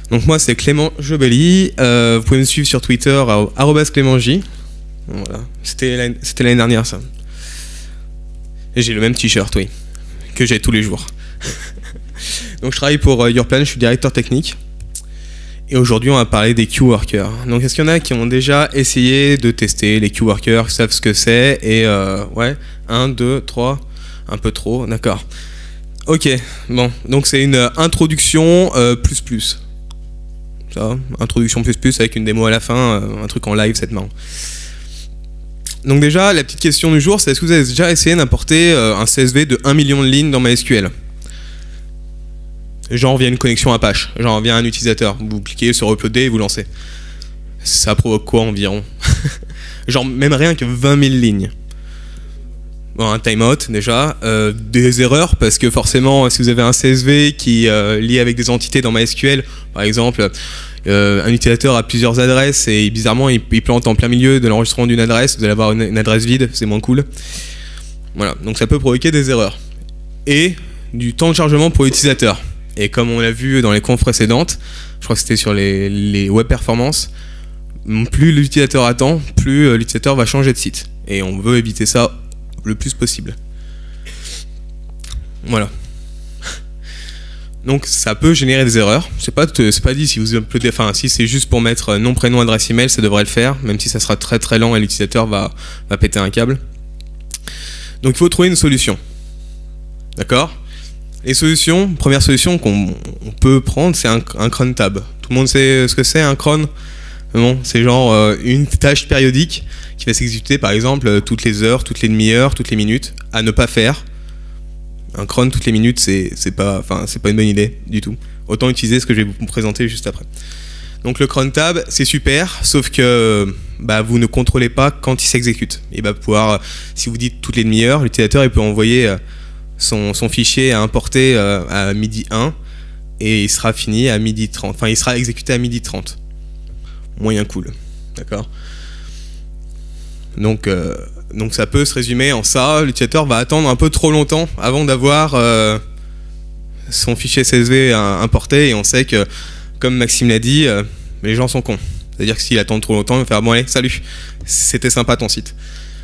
Donc moi c'est Clément Jobelli, vous pouvez me suivre sur Twitter à @clémentj. Voilà, c'était l'année dernière ça. Et j'ai le même t-shirt, oui, que j'ai tous les jours. Donc je travaille pour Yourplan, je suis directeur technique. Et aujourd'hui on va parler des queue workers. Donc est-ce qu'il y en a qui ont déjà essayé de tester les queue workers, qui savent ce que c'est? Et ouais, 1, 2, 3, un peu trop, d'accord. Ok, bon, donc c'est une introduction plus. Ça, introduction plus avec une démo à la fin, un truc en live, c'est marrant. Donc déjà, la petite question du jour, c'est est-ce que vous avez déjà essayé d'importer un CSV de 1 million de lignes dans MySQL? Genre via une connexion Apache, genre via un utilisateur. Vous cliquez sur uploader et vous lancez. Ça provoque quoi environ? Genre même rien que 20 000 lignes. Bon, un timeout déjà, des erreurs parce que forcément si vous avez un CSV qui est lié avec des entités dans MySQL, par exemple un utilisateur a plusieurs adresses et bizarrement il plante en plein milieu de l'enregistrement d'une adresse, vous allez avoir une adresse vide, c'est moins cool. Voilà, donc ça peut provoquer des erreurs. Et du temps de chargement pour l'utilisateur. Et comme on l'a vu dans les confs précédentes, je crois que c'était sur les web performances, plus l'utilisateur attend, plus l'utilisateur va changer de site. Et on veut éviter ça le plus possible. Voilà. Donc ça peut générer des erreurs. C'est pas dit si vous uploadez, enfin si c'est juste pour mettre nom, prénom, adresse email, ça devrait le faire, même si ça sera très très lent et l'utilisateur va péter un câble. Donc il faut trouver une solution. D'accord? Les solutions, première solution qu'on peut prendre, c'est un cron tab. Tout le monde sait ce que c'est un cron? Bon, c'est genre une tâche périodique qui va s'exécuter par exemple toutes les heures, toutes les demi-heures, toutes les minutes, à ne pas faire. Un cron toutes les minutes, c'est pas une bonne idée du tout. Autant utiliser ce que je vais vous présenter juste après. Donc le cron tab, c'est super, sauf que vous ne contrôlez pas quand il s'exécute. Il va pouvoir, si vous dites toutes les demi-heures, l'utilisateur il peut envoyer son fichier à importer à midi 1 et il sera fini à midi 30. Enfin, il sera exécuté à midi 30. Moyen cool, d'accord? Donc ça peut se résumer en ça, l'utilisateur va attendre un peu trop longtemps avant d'avoir son fichier CSV importé et on sait que, comme Maxime l'a dit, les gens sont cons. C'est-à-dire que s'il attend trop longtemps, il va faire « bon allez, salut, c'était sympa ton site ».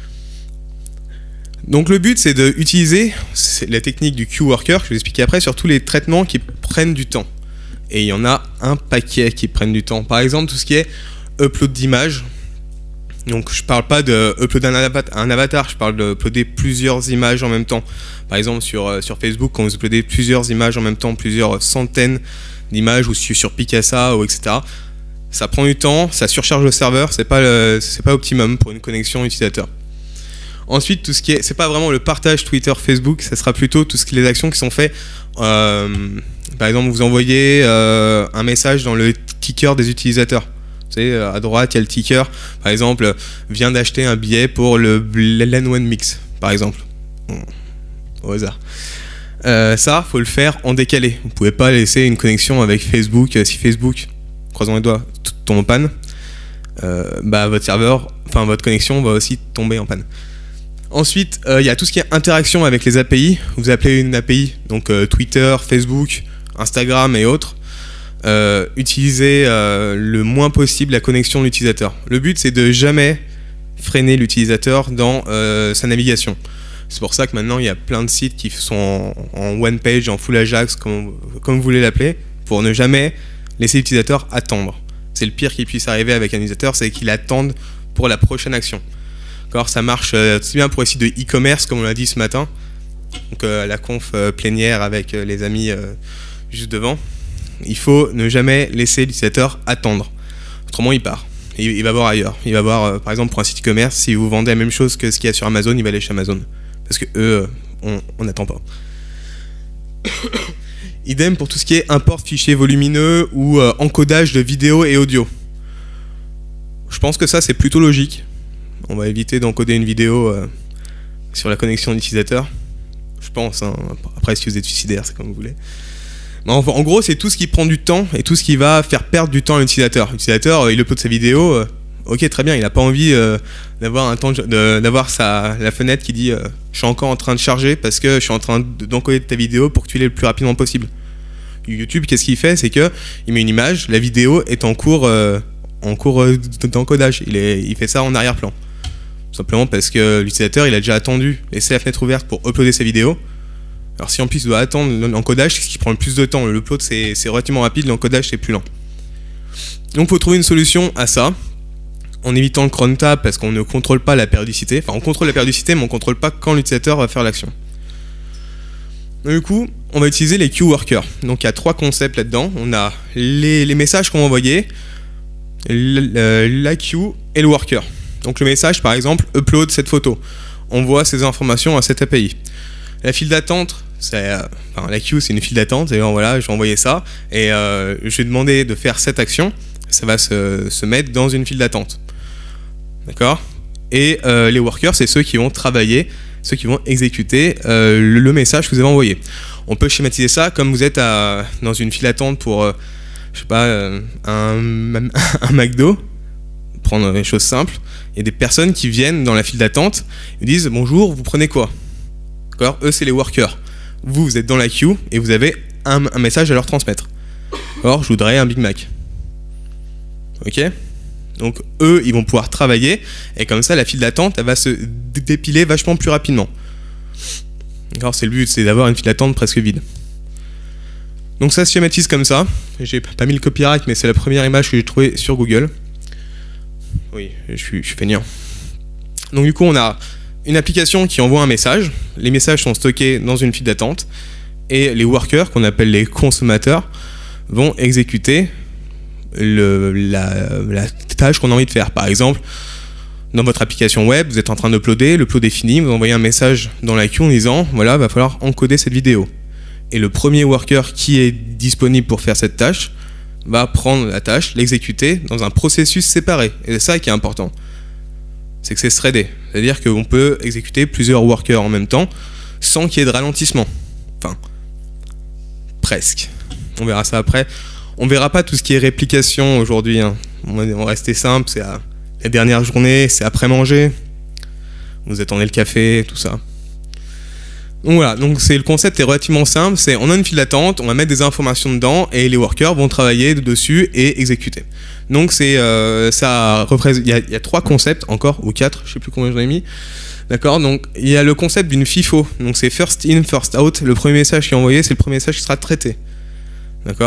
Donc le but c'est d'utiliser la technique du queue worker que je vais expliquer après sur tous les traitements qui prennent du temps. Et il y en a un paquet qui prennent du temps. Par exemple tout ce qui est upload d'images. Donc je parle pas de uploader un avatar, je parle d'uploader plusieurs images en même temps. Par exemple sur Facebook, quand vous uploadez plusieurs images en même temps, plusieurs centaines d'images ou sur Picasa ou etc. Ça prend du temps, ça surcharge le serveur, c'est pas optimum pour une connexion utilisateur. Ensuite, tout ce qui est, c'est pas vraiment le partage Twitter, Facebook, ça sera plutôt toutes les actions qui sont faites. Par exemple, vous envoyez un message dans le ticker des utilisateurs. Vous savez, à droite, il y a le ticker. Par exemple, vient d'acheter un billet pour le LAN One Mix, par exemple. Au hasard. Ça, faut le faire en décalé. Vous pouvez pas laisser une connexion avec Facebook. Si Facebook, croisons les doigts, tombe en panne, votre serveur, enfin votre connexion va aussi tomber en panne. Ensuite, il y a tout ce qui est interaction avec les API. Vous appelez une API, donc Twitter, Facebook, Instagram et autres. Utilisez le moins possible la connexion de l'utilisateur. Le but, c'est de jamais freiner l'utilisateur dans sa navigation. C'est pour ça que maintenant, il y a plein de sites qui sont en one page, en full Ajax, comme vous voulez l'appeler, pour ne jamais laisser l'utilisateur attendre. C'est le pire qui puisse arriver avec un utilisateur, c'est qu'il attende pour la prochaine action. Ça marche aussi bien pour les sites de e-commerce, comme on l'a dit ce matin. Donc la conf plénière avec les amis juste devant. Il faut ne jamais laisser l'utilisateur attendre. Autrement, il part. Il va voir ailleurs. Il va voir, par exemple, pour un site e-commerce, si vous vendez la même chose que ce qu'il y a sur Amazon, il va aller chez Amazon. Parce que eux, on n'attend pas. Idem pour tout ce qui est import fichiers volumineux ou encodage de vidéo et audio. Je pense que ça, c'est plutôt logique. On va éviter d'encoder une vidéo sur la connexion d'utilisateur. Je pense, hein. Après si vous êtes suicidaire, c'est comme vous voulez. Mais en gros, c'est tout ce qui prend du temps et tout ce qui va faire perdre du temps à l'utilisateur. L'utilisateur, il upload sa vidéo, ok très bien, il n'a pas envie d'avoir la fenêtre qui dit je suis encore en train de charger parce que je suis en train d'encoder ta vidéo pour que tu l'aies le plus rapidement possible. YouTube, qu'est-ce qu'il fait? C'est que il met une image, la vidéo est en cours d'encodage. Il fait ça en arrière-plan. Tout simplement parce que l'utilisateur, il a déjà attendu, laissé la fenêtre ouverte pour uploader sa vidéo. Alors si en plus il doit attendre l'encodage, c'est ce qui prend le plus de temps. L'upload c'est relativement rapide, l'encodage c'est plus lent. Donc il faut trouver une solution à ça, en évitant le cron tab parce qu'on ne contrôle pas la périodicité. Enfin on contrôle la périodicité mais on ne contrôle pas quand l'utilisateur va faire l'action. Du coup, on va utiliser les queue workers. Donc il y a 3 concepts là-dedans. On a les messages qu'on va envoyer, la queue et le worker. Donc le message par exemple, upload cette photo. On voit ces informations à cette API. La file d'attente, la queue c'est une file d'attente, et voilà, je vais envoyer ça, et je vais demander de faire cette action, ça va se mettre dans une file d'attente. D'accord? Et les workers, c'est ceux qui vont travailler, ceux qui vont exécuter le message que vous avez envoyé. On peut schématiser ça comme vous êtes dans une file d'attente pour, je sais pas, un McDo, prendre des choses simples. Il y a des personnes qui viennent dans la file d'attente et disent « Bonjour, vous prenez quoi ?» D'accord ? Eux, c'est les workers. Vous êtes dans la queue et vous avez un message à leur transmettre. Or, je voudrais un Big Mac. Ok ? Donc, eux, ils vont pouvoir travailler et comme ça, la file d'attente, elle va se dépiler vachement plus rapidement. D'accord ? C'est le but, c'est d'avoir une file d'attente presque vide. Donc, ça se schématise comme ça. J'ai pas mis le copyright, mais c'est la première image que j'ai trouvée sur Google. Oui, je suis feignant. Donc, du coup, on a une application qui envoie un message, les messages sont stockés dans une file d'attente et les workers, qu'on appelle les consommateurs, vont exécuter la tâche qu'on a envie de faire. Par exemple, dans votre application web, vous êtes en train d'uploader, l'upload est fini, vous envoyez un message dans la queue en disant voilà, va falloir encoder cette vidéo. Et le premier worker qui est disponible pour faire cette tâche va prendre la tâche, l'exécuter dans un processus séparé. Et c'est ça qui est important. C'est que c'est threadé. C'est-à-dire qu'on peut exécuter plusieurs workers en même temps sans qu'il y ait de ralentissement. Enfin, presque. On verra ça après. On verra pas tout ce qui est réplication aujourd'hui. Hein. On va rester simple, c'est la dernière journée, c'est après manger. Vous attendez le café, tout ça. Donc voilà, donc le concept est relativement simple, c'est on a une file d'attente, on va mettre des informations dedans et les workers vont travailler dessus et exécuter. Donc ça représente, il y a 3 concepts encore, ou 4, je sais plus combien j'en ai mis. D'accord, donc il y a le concept d'une FIFO, donc c'est first in, first out, le premier message qui est envoyé, c'est le premier message qui sera traité. D'accord ?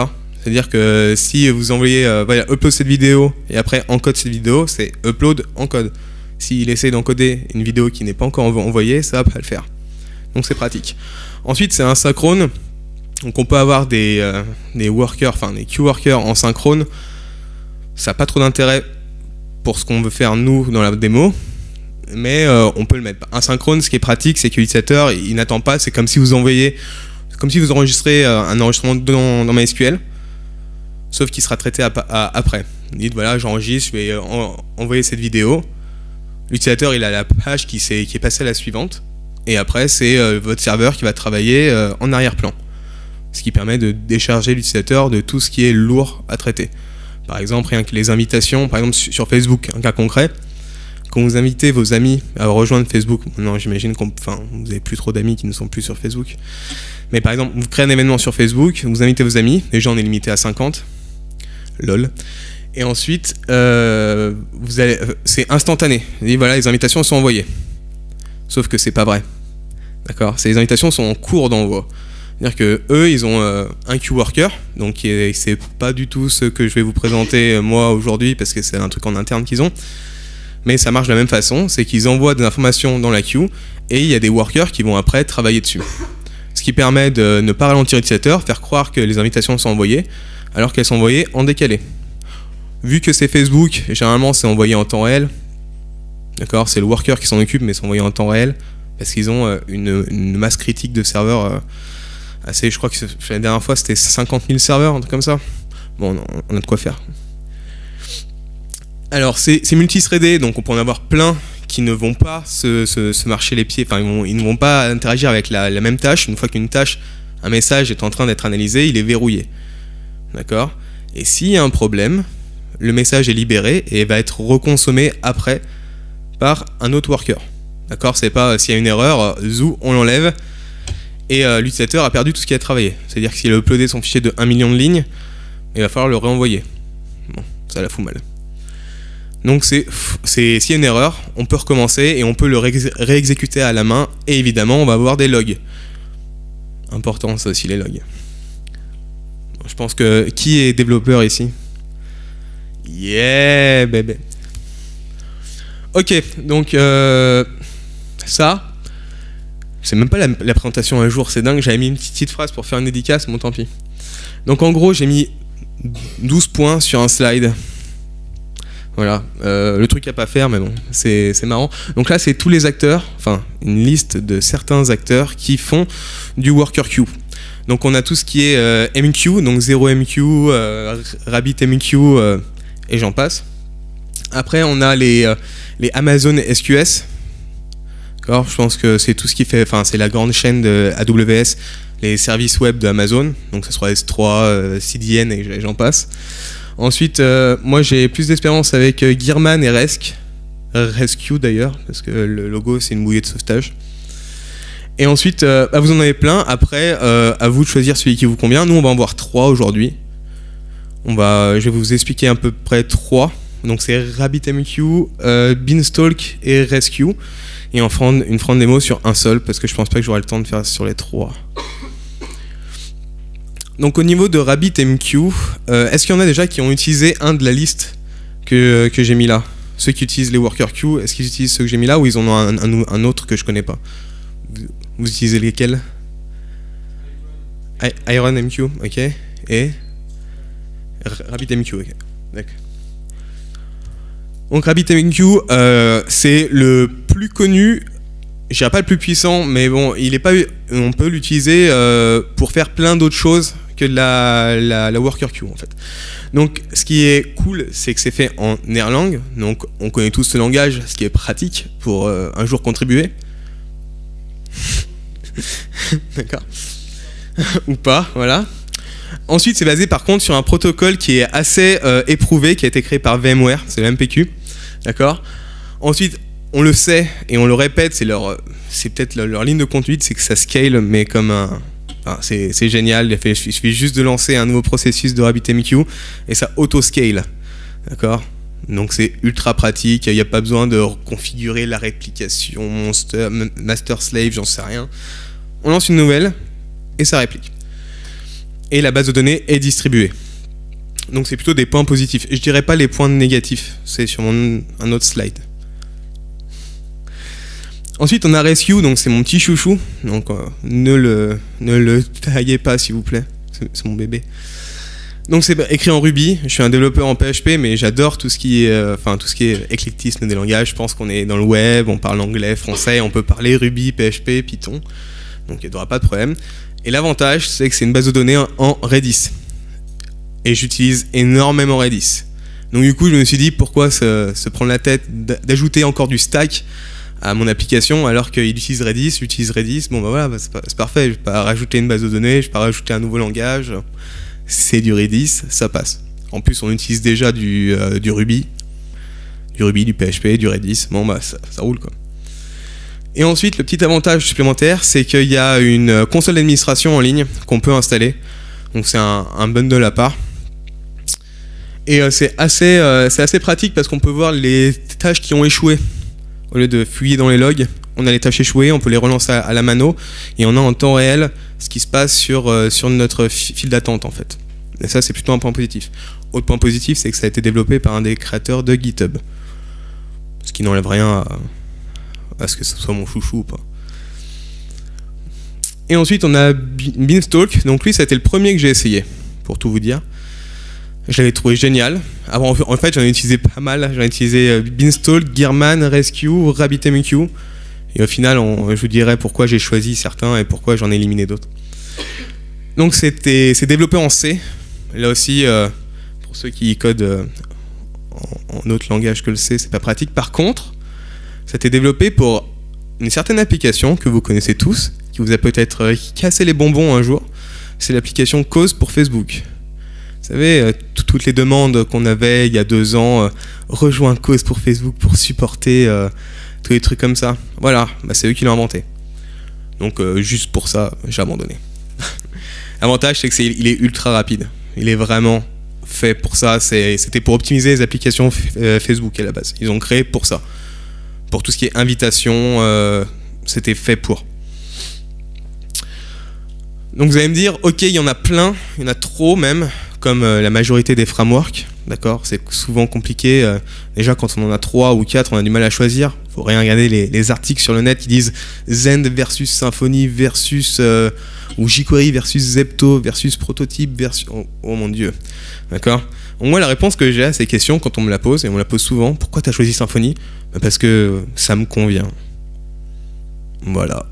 C'est-à-dire que si vous envoyez, voilà, upload cette vidéo et après encode cette vidéo, c'est upload, encode. S'il essaie d'encoder une vidéo qui n'est pas encore envoyée, ça va pas le faire. Donc c'est pratique. Ensuite, c'est un synchrone. Donc on peut avoir des workers, enfin des queue workers en synchrone. Ça n'a pas trop d'intérêt pour ce qu'on veut faire nous dans la démo, mais on peut le mettre. Un synchrone, ce qui est pratique, c'est que l'utilisateur, il n'attend pas. C'est comme si vous envoyez, comme si vous enregistrez un enregistrement dans MySQL, sauf qu'il sera traité après. Vous dites voilà, j'enregistre, je vais envoyer cette vidéo. L'utilisateur, il a la page qui est passée à la suivante. Et après, c'est votre serveur qui va travailler en arrière-plan. Ce qui permet de décharger l'utilisateur de tout ce qui est lourd à traiter. Par exemple, rien que les invitations, par exemple sur Facebook, un cas concret, quand vous invitez vos amis à rejoindre Facebook, non, j'imagine vous n'avez plus trop d'amis qui ne sont plus sur Facebook, mais par exemple, vous créez un événement sur Facebook, vous invitez vos amis, déjà on est limité à 50, lol, et ensuite, c'est instantané, vous dites, voilà, les invitations sont envoyées. Sauf que c'est pas vrai. D'accord ? Ces invitations sont en cours d'envoi. C'est-à-dire que eux, ils ont un queue worker, donc c'est pas du tout ce que je vais vous présenter moi aujourd'hui parce que c'est un truc en interne qu'ils ont. Mais ça marche de la même façon, c'est qu'ils envoient des informations dans la queue et il y a des workers qui vont après travailler dessus. Ce qui permet de ne pas ralentir l'utilisateur, faire croire que les invitations sont envoyées alors qu'elles sont envoyées en décalé. Vu que c'est Facebook, généralement c'est envoyé en temps réel. D'accord, c'est le worker qui s'en occupe, mais c'est envoyé en temps réel parce qu'ils ont une masse critique de serveurs assez. Je crois que la dernière fois c'était 50 000 serveurs, un truc comme ça. Bon, on a de quoi faire. Alors, c'est multithreadé, donc on peut en avoir plein qui ne vont pas se marcher les pieds, enfin, ils ne vont pas interagir avec la même tâche. Une fois qu'une tâche, un message est en train d'être analysé, il est verrouillé. D'accord ? Et s'il y a un problème, le message est libéré et va être reconsommé après par un autre worker. D'accord, c'est pas s'il y a une erreur, zou, on l'enlève et l'utilisateur a perdu tout ce qu'il a travaillé. C'est-à-dire que s'il a uploadé son fichier de 1 million de lignes, il va falloir le réenvoyer. Bon, ça la fout mal. Donc s'il y a une erreur, on peut recommencer et on peut le réexécuter à la main, et évidemment on va avoir des logs. Important ça aussi, les logs. Je pense que... Qui est développeur ici? Yeah, bébé. Ok, donc ça, c'est même pas la présentation un jour, c'est dingue, j'avais mis une petite phrase pour faire une dédicace, bon tant pis. Donc en gros, j'ai mis 12 points sur un slide. Voilà, le truc à pas faire, mais bon, c'est marrant. Donc là, c'est tous les acteurs, enfin, une liste de certains acteurs qui font du worker queue. Donc on a tout ce qui est MQ, donc 0MQ, RabbitMQ, et j'en passe. Après, on a les Amazon SQS. D'accord, je pense que c'est tout ce qui fait, enfin, c'est la grande chaîne de AWS, les services web d'Amazon, donc ça sera S3, CDN et j'en passe. Ensuite, moi j'ai plus d'expérience avec Gearman et Rescue d'ailleurs, parce que le logo c'est une bouée de sauvetage. Et ensuite, vous en avez plein. Après, à vous de choisir celui qui vous convient. Nous, on va en voir 3 aujourd'hui. Je vais vous expliquer à peu près 3. Donc c'est RabbitMQ, Beanstalk et Rescue. Et on fera une démo sur un seul, parce que je pense pas que j'aurai le temps de faire sur les 3. Donc au niveau de RabbitMQ, est-ce qu'il y en a déjà qui ont utilisé un de la liste que j'ai mis là? Ceux qui utilisent les worker queue, est-ce qu'ils utilisent ceux que j'ai mis là ou ils en ont un autre que je connais pas? Vous utilisez lesquels? IronMQ, ok. Et RabbitMQ, ok. D'accord. Donc RabbitMQ, c'est le plus connu, je dirais pas le plus puissant, mais bon, on peut l'utiliser pour faire plein d'autres choses que de la worker queue en fait. Donc ce qui est cool, c'est que c'est fait en Erlang, donc on connaît tous ce langage, ce qui est pratique pour un jour contribuer. D'accord. Ou pas, voilà. Ensuite, c'est basé par contre sur un protocole qui est assez éprouvé, qui a été créé par VMware, c'est le MPQ. D'accord. Ensuite, on le sait et on le répète, c'est peut-être leur ligne de conduite, c'est que ça scale, mais comme un... Enfin, c'est génial, il suffit juste de lancer un nouveau processus de RabbitMQ et ça auto-scale. D'accord. Donc c'est ultra pratique, il n'y a pas besoin de configurer la réplication, master slave, j'en sais rien. On lance une nouvelle et ça réplique. Et la base de données est distribuée. Donc c'est plutôt des points positifs. Je dirais pas les points négatifs, c'est sur un autre slide. Ensuite on a Rescue, donc c'est mon petit chouchou. Donc ne le taillez pas s'il vous plaît, c'est mon bébé. Donc c'est écrit en Ruby, je suis un développeur en PHP, mais j'adore tout ce qui est éclectisme des langages. Je pense qu'on est dans le web, on parle anglais, français, on peut parler Ruby, PHP, Python. Donc il n'y aura pas de problème. Et l'avantage, c'est que c'est une base de données en Redis. Et j'utilise énormément Redis. Donc du coup, je me suis dit, pourquoi se prendre la tête d'ajouter encore du stack à mon application alors qu'il utilise Redis, j'utilise Redis. Bon bah voilà, c'est parfait, je ne vais pas rajouter une base de données, je ne vais pas rajouter un nouveau langage. C'est du Redis, ça passe. En plus, on utilise déjà du Ruby, du PHP, du Redis. Bon bah ça roule quoi. Et ensuite, le petit avantage supplémentaire, c'est qu'il y a une console d'administration en ligne qu'on peut installer. Donc c'est un bundle à part. Et c'est assez pratique parce qu'on peut voir les tâches qui ont échoué. Au lieu de fouiller dans les logs, on a les tâches échouées, on peut les relancer à la mano et on a en temps réel ce qui se passe sur notre file d'attente en fait. Et ça, c'est plutôt un point positif. Autre point positif, c'est que ça a été développé par un des créateurs de GitHub. Ce qui n'enlève rien à ce que ce soit mon chouchou ou pas. Et ensuite, on a Beanstalk. Donc lui, ça a été le premier que j'ai essayé, pour tout vous dire. Je l'avais trouvé génial. En fait, j'en ai utilisé pas mal. J'en ai utilisé Beanstalk, Gearman, Rescue, RabbitMQ. Et au final, je vous dirai pourquoi j'ai choisi certains et pourquoi j'en ai éliminé d'autres. Donc c'est développé en C. Là aussi, pour ceux qui codent en autre langage que le C, c'est pas pratique. Par contre, ça a été développé pour une certaine application que vous connaissez tous, qui vous a peut-être cassé les bonbons un jour. C'est l'application Cause pour Facebook. Vous savez, toutes les demandes qu'on avait il y a 2 ans, rejoins Cause pour Facebook pour supporter tous les trucs comme ça. Voilà, bah c'est eux qui l'ont inventé. Donc juste pour ça, j'ai abandonné. L'avantage, c'est que il est ultra rapide. Il est vraiment fait pour ça. C'était pour optimiser les applications Facebook à la base. Ils ont créé pour ça. Pour tout ce qui est invitation, c'était fait pour. Donc vous allez me dire, ok, il y en a plein, il y en a trop même, comme la majorité des frameworks, d'accord? C'est souvent compliqué. Déjà, quand on en a 3 ou 4, on a du mal à choisir. Faut rien regarder les articles sur le net qui disent Zend versus Symfony versus ou jQuery versus Zepto versus Prototype versus... Oh mon Dieu, d'accord? Moi, la réponse que j'ai à ces questions, quand on me la pose, et on me la pose souvent, pourquoi tu as choisi Symfony? Parce que ça me convient. Voilà.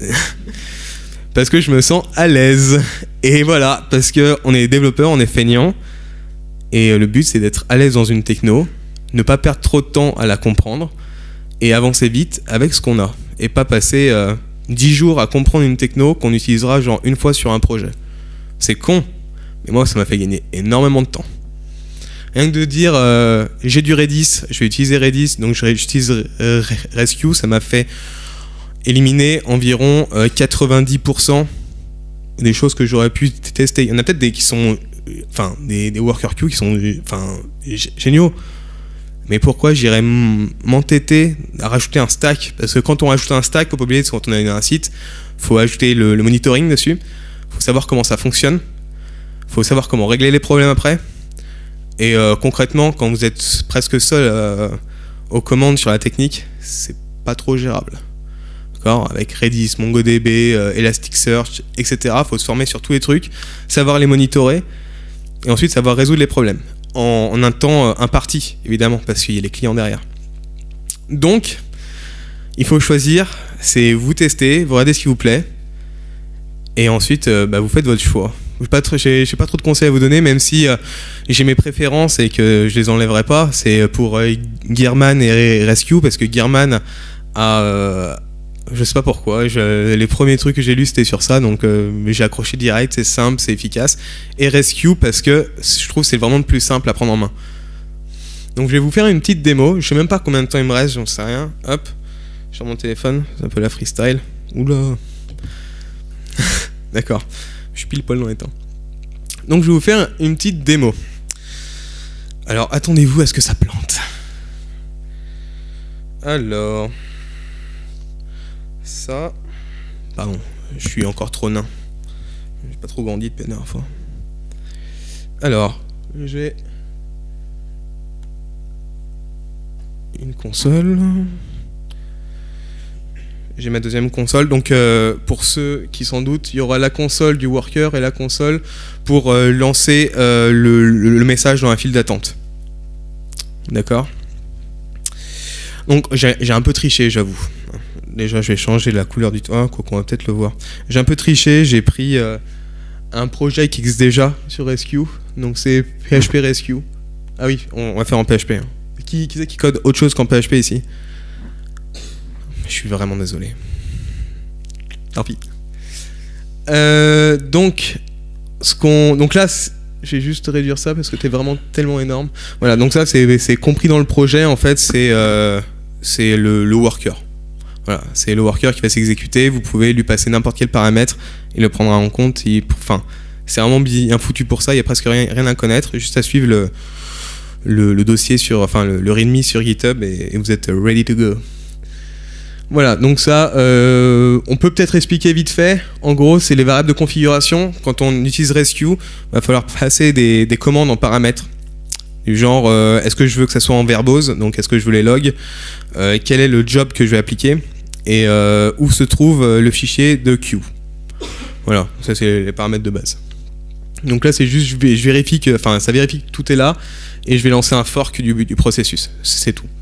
Parce que je me sens à l'aise. Et voilà, parce qu'on est développeur, on est feignant. Et le but, c'est d'être à l'aise dans une techno, ne pas perdre trop de temps à la comprendre, et avancer vite avec ce qu'on a. Et pas passer 10 jours à comprendre une techno qu'on utilisera genre une fois sur un projet. C'est con, mais moi, ça m'a fait gagner énormément de temps. Rien que de dire, j'ai du Redis, je vais utiliser Redis, donc j'utilise Rescue, ça m'a fait éliminer environ 90% des choses que j'aurais pu tester. Il y en a peut-être des qui sont, enfin, des worker queues qui sont, enfin, géniaux. Mais pourquoi j'irais m'entêter à rajouter un stack? Parce que quand on rajoute un stack, faut pas oublier, quand on a un site, faut ajouter le monitoring dessus. Faut savoir comment ça fonctionne. Faut savoir comment régler les problèmes après. Et concrètement, quand vous êtes presque seul aux commandes sur la technique, c'est pas trop gérable. Avec Redis, MongoDB, Elasticsearch, etc. Il faut se former sur tous les trucs, savoir les monitorer, et ensuite savoir résoudre les problèmes. En un temps imparti, évidemment, parce qu'il y a les clients derrière. Donc, il faut choisir, c'est vous tester, vous regardez ce qui vous plaît, et ensuite, vous faites votre choix. J'ai pas trop de conseils à vous donner, même si j'ai mes préférences et que je les enlèverai pas. C'est pour Gearman et Rescue, parce que Gearman a... je sais pas pourquoi, les premiers trucs que j'ai lus c'était sur ça, donc j'ai accroché direct, c'est simple, c'est efficace. Et Rescue parce que je trouve que c'est vraiment le plus simple à prendre en main. Donc je vais vous faire une petite démo, je sais même pas combien de temps il me reste, j'en sais rien. Hop, sur mon téléphone, c'est un peu la freestyle. Oula. D'accord, je suis pile poil dans les temps. Donc je vais vous faire une petite démo. Alors attendez-vous à ce que ça plante. Alors... ça... Pardon, je suis encore trop nain. J'ai pas trop grandi depuis la dernière fois. Alors, j'ai... une console. J'ai ma deuxième console. Donc, pour ceux qui s'en doutent, il y aura la console du worker et la console pour lancer le message dans la file d'attente. D'accord ? Donc, j'ai un peu triché, j'avoue. Déjà, je vais changer la couleur du toit, quoi qu'on va peut-être le voir. J'ai un peu triché, j'ai pris un projet qui existe déjà sur Rescue, donc c'est PHP Rescue. Ah oui, on va faire en PHP. Hein. Qui c'est qui code autre chose qu'en PHP ici? Je suis vraiment désolé. Tant pis. Donc là, je vais juste réduire ça parce que t'es vraiment tellement énorme. Voilà, donc ça c'est compris dans le projet, en fait, c'est le worker. Voilà, c'est le worker qui va s'exécuter, vous pouvez lui passer n'importe quel paramètre, il le prendra en compte, enfin, c'est vraiment bien foutu pour ça, il n'y a presque rien à connaître, juste à suivre le dossier enfin le readme sur GitHub et vous êtes ready to go. Voilà, donc ça, on peut peut-être expliquer vite fait. En gros, c'est les variables de configuration. Quand on utilise Rescue, il va falloir passer des commandes en paramètres. Du genre, est-ce que je veux que ça soit en verbose, donc est-ce que je veux les logs, quel est le job que je vais appliquer, et où se trouve le fichier de queue. Voilà, ça c'est les paramètres de base. Donc là, c'est juste, je vérifie que, enfin, ça vérifie que tout est là, et je vais lancer un fork du processus. C'est tout.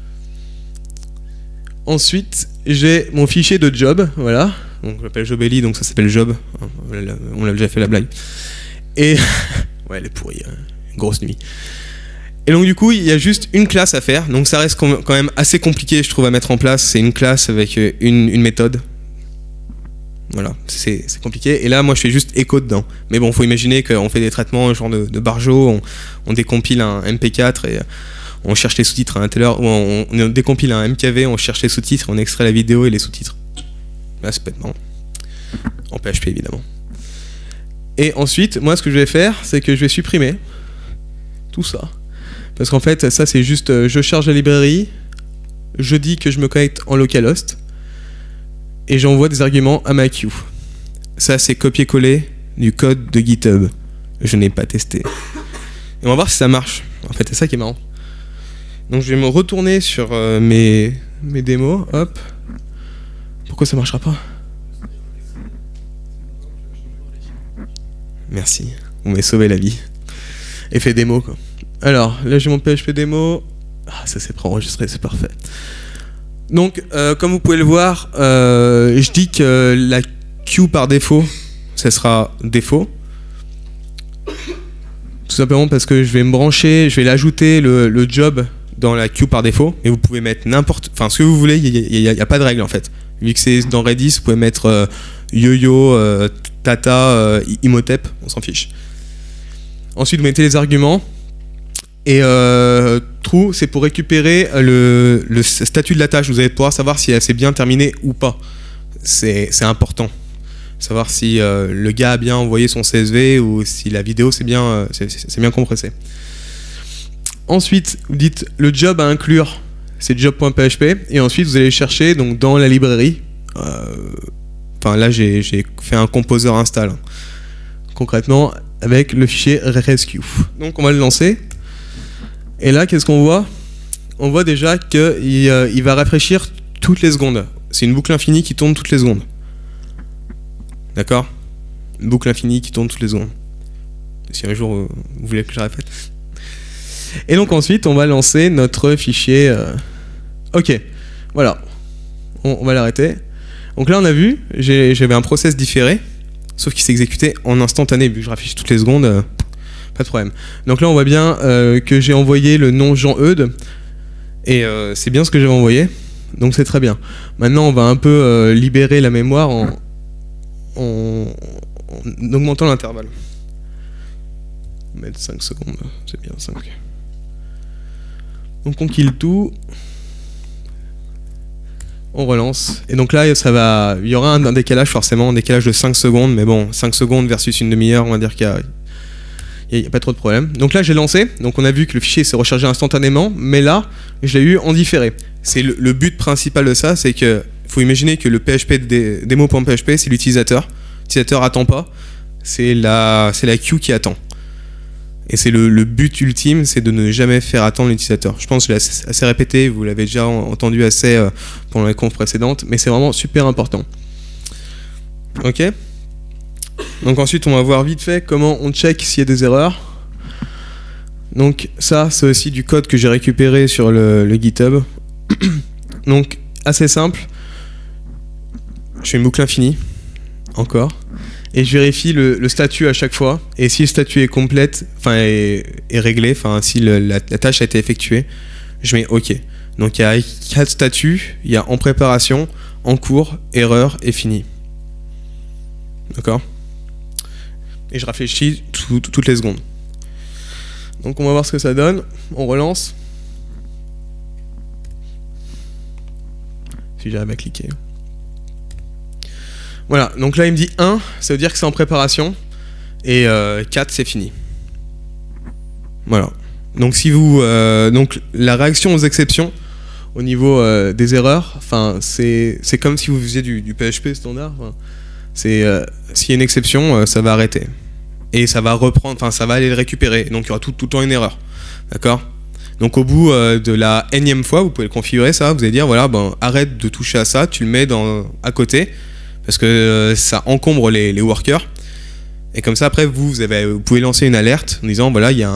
Ensuite, j'ai mon fichier de job, voilà. Donc je l'appelle Jobelly, donc ça s'appelle job. On l'a déjà fait la blague. Et ouais, elle est pourrie, hein. Grosse nuit. Et donc du coup, il y a juste une classe à faire. Donc ça reste quand même assez compliqué, je trouve, à mettre en place. C'est une classe avec une méthode. Voilà, c'est compliqué. Et là, moi, je fais juste écho dedans. Mais bon, faut imaginer qu'on fait des traitements genre de barjo, on décompile un MP4 et on cherche les sous-titres à l'intérieur, ou on décompile un MKV, on cherche les sous-titres, on extrait la vidéo et les sous-titres. Là, c'est pas marrant. En PHP évidemment. Et ensuite, moi ce que je vais faire, c'est que je vais supprimer tout ça. Parce qu'en fait, ça c'est juste, je charge la librairie, je dis que je me connecte en localhost, et j'envoie des arguments à ma queue. Ça c'est copier-coller du code de GitHub. Je n'ai pas testé. Et on va voir si ça marche. En fait, c'est ça qui est marrant. Donc je vais me retourner sur mes démos, hop. Pourquoi ça marchera pas? Merci, vous m'avez sauvé la vie. Effet démo quoi. Alors, là j'ai mon PHP démo. Ah, ça c'est préenregistré, c'est parfait. Donc, comme vous pouvez le voir, je dis que la queue par défaut, ça sera défaut. Tout simplement parce que je vais me brancher, je vais l'ajouter le job dans la queue par défaut. Et vous pouvez mettre n'importe... Enfin, ce que vous voulez, il n'y a pas de règle en fait. Vu que c'est dans Redis, vous pouvez mettre yo-yo, tata, imhotep, on s'en fiche. Ensuite, vous mettez les arguments. Et true, c'est pour récupérer le statut de la tâche. Vous allez pouvoir savoir si elle s'est bien terminée ou pas. C'est important. Savoir si le gars a bien envoyé son CSV ou si la vidéo c'est bien compressé. Ensuite, vous dites le job à inclure, c'est job.php. Et ensuite, vous allez chercher donc, dans la librairie. Enfin là, j'ai fait un composer install. Concrètement, avec le fichier rescue. Donc on va le lancer. Et là, qu'est-ce qu'on voit? On voit déjà qu'il va rafraîchir toutes les secondes. C'est une boucle infinie qui tourne toutes les secondes. D'accord? Une boucle infinie qui tourne toutes les secondes. Si un jour vous voulez que je répète. Et donc ensuite, on va lancer notre fichier. Ok, voilà. On va l'arrêter. Donc là, on a vu, j'avais un process différé, sauf qu'il s'est exécuté en instantané. Vu que je rafraîchis toutes les secondes, pas de problème. Donc là, on voit bien que j'ai envoyé le nom Jean-Eudes. Et c'est bien ce que j'avais envoyé. Donc c'est très bien. Maintenant, on va un peu libérer la mémoire en augmentant l'intervalle. Mettre 5 secondes, c'est bien 5. Donc on kill tout. On relance. Et donc là, il y aura un décalage forcément, un décalage de 5 secondes. Mais bon, 5 secondes versus une demi-heure, on va dire qu'il n'y a pas trop de problème. Donc là, j'ai lancé. Donc on a vu que le fichier s'est rechargé instantanément. Mais là, je l'ai eu en différé. C'est le but principal de ça, c'est que faut imaginer que le PHP démo.php, c'est l'utilisateur. L'utilisateur attend pas. C'est la queue qui attend. Et c'est le but ultime, c'est de ne jamais faire attendre l'utilisateur. Je pense que je l'ai assez répété, vous l'avez déjà entendu assez pendant les confs précédentes, mais c'est vraiment super important. Ok. Donc ensuite, on va voir vite fait comment on check s'il y a des erreurs. Donc ça, c'est aussi du code que j'ai récupéré sur le GitHub. Donc assez simple. Je fais une boucle infinie, encore. Et je vérifie le statut à chaque fois. Et si le statut est complète, enfin est réglé, enfin si la tâche a été effectuée, je mets OK. Donc il y a 4 statuts, il y a en préparation, en cours, erreur et fini. D'accord? Et je réfléchis toutes les secondes. Donc on va voir ce que ça donne. On relance. Si j'arrive à cliquer. Voilà, donc là il me dit 1, ça veut dire que c'est en préparation, et 4 c'est fini. Voilà. Donc si vous, donc la réaction aux exceptions au niveau des erreurs, enfin c'est comme si vous faisiez du PHP standard. C'est s'il y a une exception, ça va arrêter et ça va reprendre, enfin ça va aller le récupérer. Donc il y aura tout le temps une erreur, d'accord? Donc au bout de la énième fois, vous pouvez le configurer ça. Vous allez dire voilà, ben arrête de toucher à ça, tu le mets à côté. Parce que ça encombre les workers. Et comme ça, après, vous pouvez lancer une alerte en disant voilà, il y a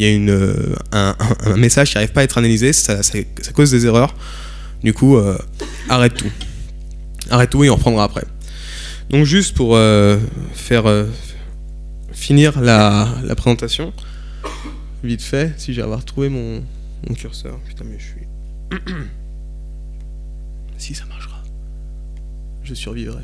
un message qui n'arrive pas à être analysé, ça cause des erreurs. Du coup, arrête tout. Arrête tout et on reprendra après. Donc, juste pour faire finir la présentation, vite fait, si j'arrive à retrouver mon curseur. Putain, mais je suis. Si ça marchera, je survivrai.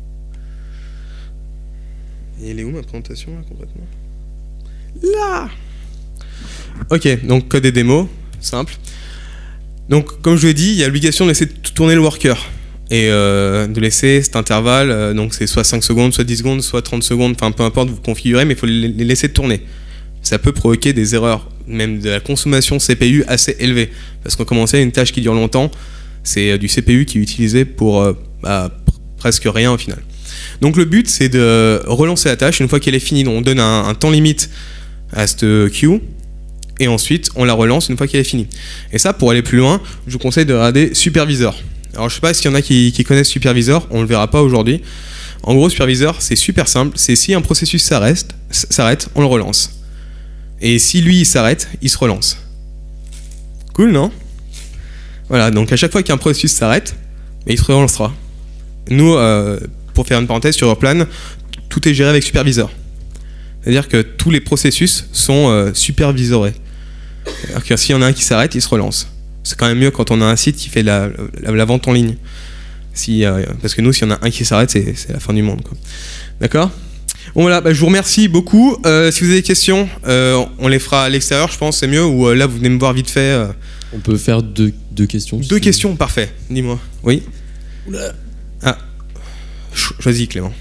Et elle est où ma présentation là concrètement? Là. Ok, donc code et démo, simple. Donc comme je vous l'ai dit, il y a l'obligation de laisser tourner le worker. et de laisser cet intervalle, donc c'est soit 5 secondes, soit 10 secondes, soit 30 secondes, enfin peu importe, vous configurez, mais il faut les laisser tourner. Ça peut provoquer des erreurs, même de la consommation CPU assez élevée, parce qu'on commençait à une tâche qui dure longtemps, c'est du CPU qui est utilisé pour presque rien au final. Donc le but, c'est de relancer la tâche une fois qu'elle est finie. Donc on donne un temps limite à cette queue, et ensuite on la relance une fois qu'elle est finie. Et ça, pour aller plus loin, je vous conseille de regarder Supervisor. Alors je sais pas s'il y en a qui connaissent Supervisor, on le verra pas aujourd'hui. En gros, Supervisor, c'est super simple, c'est si un processus s'arrête, on le relance. Et si lui il s'arrête, il se relance. Cool, non? Voilà, donc à chaque fois qu'un processus s'arrête, il se relancera. Nous, pour faire une parenthèse sur Urplan, tout est géré avec Supervisor. C'est-à-dire que tous les processus sont supervisorés. C'est-à-dire que s'il y en a un qui s'arrête, il se relance. C'est quand même mieux quand on a un site qui fait la vente en ligne. Parce que nous, s'il y en a un qui s'arrête, c'est la fin du monde, quoi. D'accord? Bon voilà, je vous remercie beaucoup. Si vous avez des questions, on les fera à l'extérieur, je pense, c'est mieux. Ou là, vous venez me voir vite fait. On peut faire deux questions. Deux questions, parfait. Dis-moi. Oui. Oula. Ah. Choisis, Clément.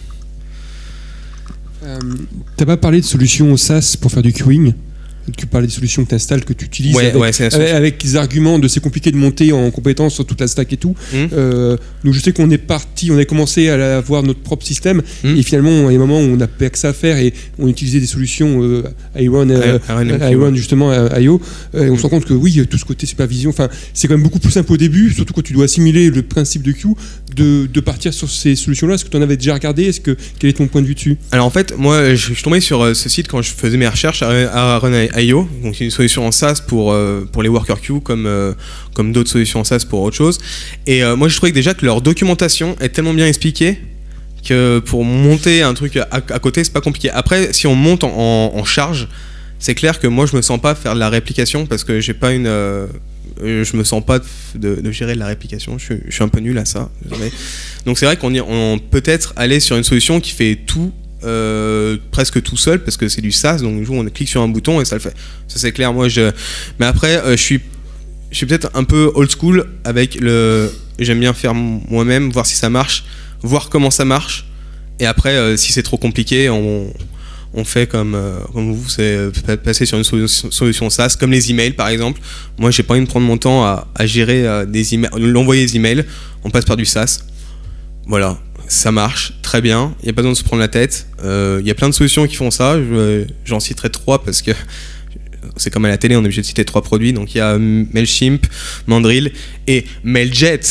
T'as pas parlé de solutions SaaS pour faire du queuing? Tu parlais des solutions que tu installes, que tu utilises avec les arguments de c'est compliqué de monter en compétence sur toute la stack et tout. Donc je sais qu'on est parti, on a commencé à avoir notre propre système et finalement, il y a des moments où on n'a pas que ça à faire et on utilisait des solutions Iron justement, IO. Et on se rend compte que oui, tout ce côté supervision, c'est quand même beaucoup plus simple au début, surtout quand tu dois assimiler le principe de queue, de partir sur ces solutions-là. Est-ce que tu en avais déjà regardé? Quel est ton point de vue dessus? Alors en fait, moi, je suis tombé sur ce site quand je faisais mes recherches à Iron.io, donc c'est une solution en SaaS pour les worker queues comme d'autres solutions en SaaS pour autre chose. Et moi, je trouvais que déjà que leur documentation est tellement bien expliquée que pour monter un truc à côté, c'est pas compliqué. Après, si on monte en charge, c'est clair que moi, je me sens pas faire de la réplication parce que j'ai pas je me sens pas de gérer de la réplication. Je suis un peu nul à ça. Donc c'est vrai qu'on peut être aller sur une solution qui fait tout. Presque tout seul parce que c'est du SaaS, donc on clique sur un bouton et ça le fait. Ça c'est clair. Mais après je suis peut-être un peu old school avec j'aime bien faire moi-même, voir si ça marche, voir comment ça marche, et après si c'est trop compliqué, on fait comme vous, c'est passer sur une solution SaaS, comme les emails par exemple. Moi j'ai pas envie de prendre mon temps à gérer des emails, l'envoyer des emails, on passe par du SaaS. Voilà. Ça marche très bien, il n'y a pas besoin de se prendre la tête. Il y a plein de solutions qui font ça, j'en citerai 3 parce que c'est comme à la télé, on est obligé de citer 3 produits. Donc il y a Mailchimp, Mandrill et Mailjet.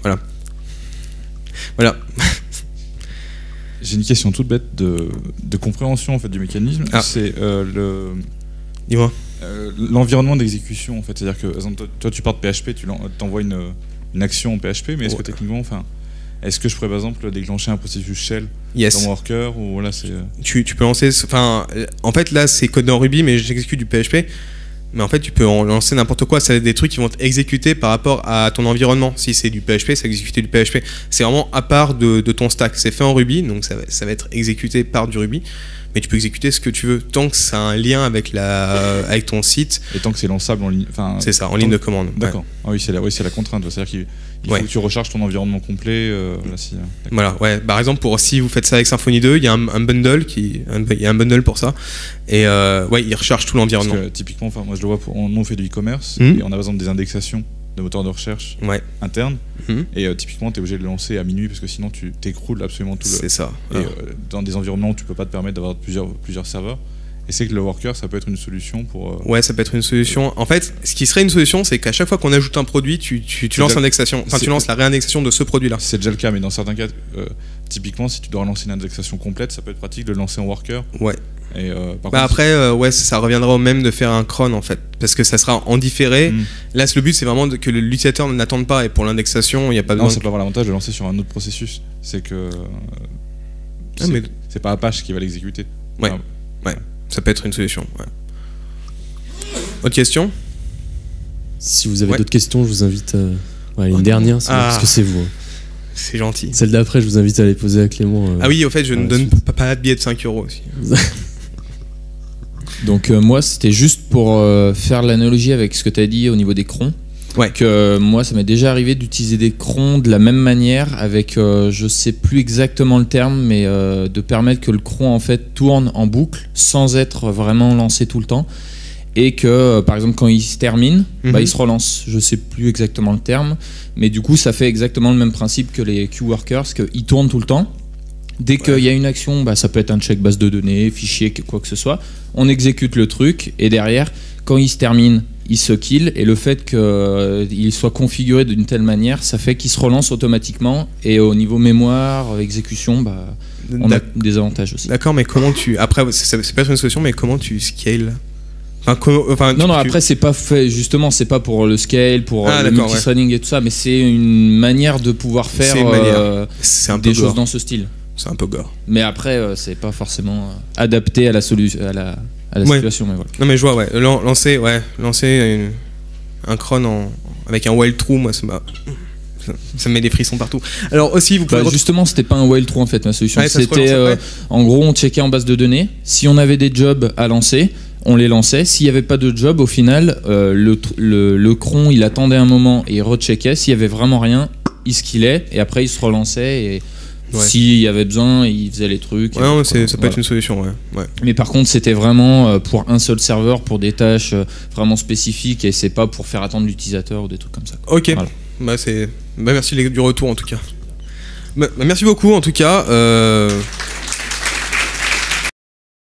Voilà. J'ai une question toute bête de compréhension en fait, du mécanisme. C'est Dis-moi. L'environnement d'exécution en fait. C'est-à-dire que toi tu pars de PHP, tu t'envoies une action en PHP, mais est-ce que techniquement, est-ce que je pourrais par exemple déclencher un processus shell dans mon worker ou voilà, tu peux lancer, en fait là c'est code en Ruby mais j'exécute du PHP, mais en fait tu peux en lancer n'importe quoi, c'est des trucs qui vont être exécutés par rapport à ton environnement. Si c'est du PHP, c'est exécuter du PHP, c'est vraiment à part de ton stack, c'est fait en Ruby, donc ça va être exécuté par du Ruby, mais tu peux exécuter ce que tu veux tant que ça a un lien avec ton site et tant que c'est lançable en ligne, c'est ça, en ligne de commande. D'accord. Ouais. Ah oui, c'est la contrainte, c'est-à-dire qu'il faut que tu recharges ton environnement complet. Voilà, ouais. Par exemple, si vous faites ça avec Symfony 2, il y a un bundle il y a un bundle pour ça. Et il recharge tout l'environnement. Parce que, typiquement, moi je le vois, on fait du e-commerce et on a besoin des indexations de moteurs de recherche internes. Et typiquement, tu es obligé de le lancer à minuit parce que sinon tu t'écroules absolument tout le. C'est ça. Et dans des environnements où tu peux pas te permettre d'avoir plusieurs serveurs. Et c'est que le worker, ça peut être une solution pour... Ouais, ça peut être une solution. En fait, ce qui serait une solution, c'est qu'à chaque fois qu'on ajoute un produit, tu lances l'indexation. Enfin, tu lances la réindexation de ce produit-là. C'est déjà le cas, mais dans certains cas, typiquement, si tu dois relancer une indexation complète, ça peut être pratique de le lancer en worker. Ouais. Et, après, ça reviendra au même de faire un cron, en fait. Parce que ça sera en différé. Là, le but, c'est vraiment que l'utilisateur n'attende pas. Et pour l'indexation, il n'y a pas besoin... Non, ça peut avoir l'avantage de lancer sur un autre processus. C'est que... c'est pas Apache qui va l'exécuter. Ouais. Ça peut être une solution. Autre question? Si vous avez d'autres questions, je vous invite à... une dernière, parce que c'est vous. C'est gentil. Celle d'après, je vous invite à les poser à Clément. Ah oui, au fait, je ne donne pas de billet de 5 € aussi. Donc moi, c'était juste pour faire l'analogie avec ce que tu as dit au niveau des crons. que moi ça m'est déjà arrivé d'utiliser des crons de la même manière avec je sais plus exactement le terme, mais de permettre que le cron en fait tourne en boucle sans être vraiment lancé tout le temps, et que par exemple quand il se termine, il se relance. Je sais plus exactement le terme, mais du coup ça fait exactement le même principe que les queue workers, qu'ils tournent tout le temps. Dès qu'il y a une action, ça peut être un check base de données, fichier, quoi que ce soit, on exécute le truc, et derrière, quand il se termine, il se kill, et le fait qu'il soit configuré d'une telle manière, ça fait qu'il se relance automatiquement, et au niveau mémoire, exécution, on a des avantages aussi. D'accord, mais comment tu... Après, c'est pas une solution, mais comment tu scales ? Non, après c'est pas fait, justement, c'est pas pour le scale, pour le multithreading et tout ça, mais c'est une manière de pouvoir faire des choses dans ce style. C'est un peu gore. Mais après, c'est pas forcément adapté à la situation, mais voilà. Non mais je vois, lancer un cron avec un while true, moi ça me met des frissons partout. Alors aussi, vous pouvez justement, c'était pas un while true en fait, ma solution. C'était en gros, on checkait en base de données. Si on avait des jobs à lancer, on les lançait. S'il n'y avait pas de job, au final, le cron, il attendait un moment et il recheckait. S'il y avait vraiment rien, il skillait et après il se relançait, et s'il y avait besoin, il faisait les trucs. Ça peut être une solution, ouais. Mais par contre, c'était vraiment pour un seul serveur, pour des tâches vraiment spécifiques, et c'est pas pour faire attendre l'utilisateur ou des trucs comme ça. Ok. Voilà. Merci du retour en tout cas. Merci beaucoup en tout cas.